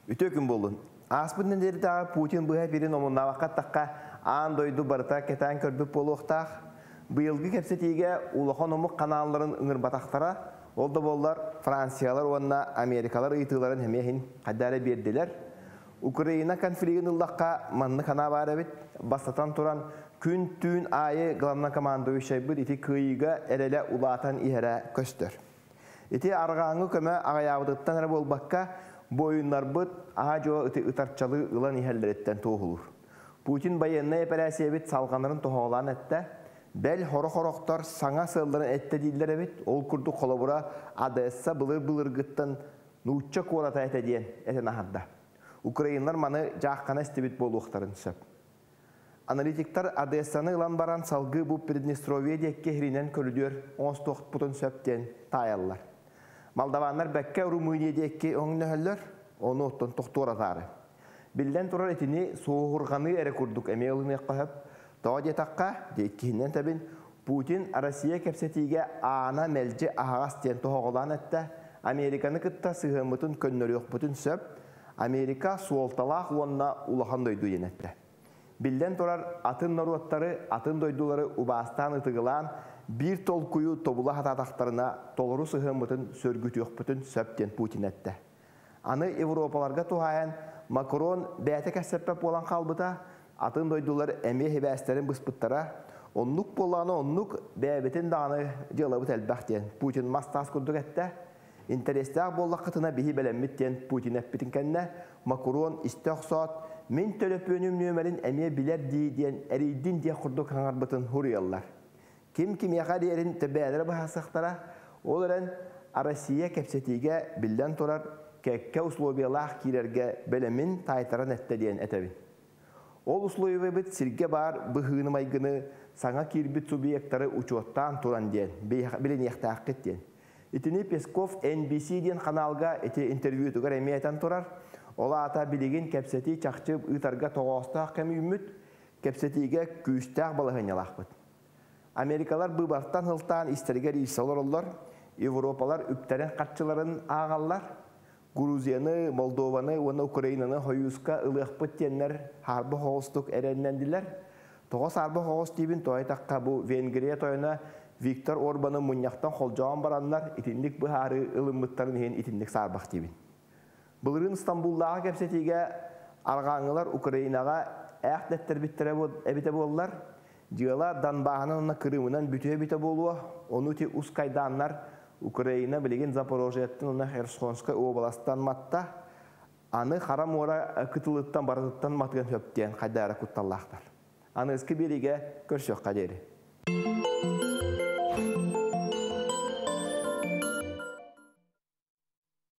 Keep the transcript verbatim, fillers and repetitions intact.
Үтөкүн болун. Аспын нендері дағы Путин бұға берін омынна вақат таққа аң дойду барыта кетен көрбіп болуқтақ. Бұйылғы кепсетеге улахан омық каналларын ұңыр батақтара, олды болдар Франциялар, онына Америкалар ұйтыларын әмейін қадары берділер. Украина конфлигін ұллаққа манны қана бар әбет, бастатан тұран күн түн айы ғаламна командуы шайбыд еті күйігі әрелі улатан иәрі көстір. Еті арғаңы көмі ағаябыдықтан әрі болбаққа бойынлар бұд аға жоға үті ұтарчалы ұлан ихәлдереттен тоғылыр. Путин байынна әпәрәсі әбет салғанарын тоғалан әтті, бәл хоры-хорықтар саңа сылдарын әтті дейділер әбет, ол күрді қолабыра адайса бұлыр-бұлыр ғыттан нұтча қуалата әті дейін әтін ағадда. Украинлар маны жаққана істебет болуқтарын сөп. Аналитиктар Одессаны ұлан баран салғы бұл Приднестровия декке хиринен көрілдер он тоғыз бұтын сөптен тайалылар. Молдавандар бәкке Румыния декке оңын өлілер, оны оттан тоқтуыр атары. Білден тұрар етіні соғырғаны әрі күрдік әме ұлын еққағып, таға детаққа деккенен тәбін Путин Россия кәпсетіге ана мәлже ағас тен тоғылан әтті, Американы күтті сығымытын көннөрі өқпүтін сөп, Америка суолталақ онына улахан дойду енетті. Білден тұрар атын наруаттары, атын дойдулары убастан ұтығылан бір тол күйі тобула хататақтарына толыру сығымытын сөргіті өқпүтін сөптен Путин әтті. Аны Европаларға туғайын Макрон бәті кәсіппәп болан қалбыта, атын дойдулар әме хебәстерін бұспыттара, онлық боланы онлық бәбетін дағаны жылабыт әлбәқтен Путин мастас күрдік әтті. Интерестәк боллақ қытына бейі бәләмметтен Путин әппетін кәнне, Макрон істіқ сот, мен төліп өнім нөмерін әме білер дейден әрейдін де құрды қаңарбытын хұриялар. Кім-кім яға дейерін тәбәлері бағасықтара, ол әрін Россия кәпсетеге білден тұрар кәкке условиялақ керерге бәлемін тайтаран әтті дейін әтәбін. Ол условия біт сірге бар бұғыны майгыны саңа кербіт субъекттары учуаттан тұран дейін, білін яқтақ кеттен. Итini Песков Эн Би Си ден каналга эти интервью тугар эмиятан турар. Ола ата билеген кепсети чакчып ытарга тоғоста кем үмүт кепсетиге күстәк балыгынялакпыт. Америкалар бу бартан хылтан истерге рейсалар, Европалар үптәрен катчыларын агаллар. Грузияны, Молдованы, оны Украинаны хойуска ылыхпыт теннер харбы хостук эреннендилер. Тогос харбы хост дибин тойтакка бу Венгрия тойына Виктор Орбан'ın munyaqtan xolcağın baranlar itinlik bıharı ılımıttарын heen itinlik sarbaq dibin. Bılırın İstanbul'lağa kepsetiga arğanılar Ukraynaga əq dətlər bittirə əbitə bollar. Jığala Donbağının ona Kırımından bütüyə bitə boluwa. Onu ti uskaydanlar Ukrayna bilegen Zaporojyettin ona Xersonskay obalastan matta. Anı haram ora kıtılıttan baratıttan matgan höptən qaydara kuttallaqlar. Anı eski birige görüşök qaderi.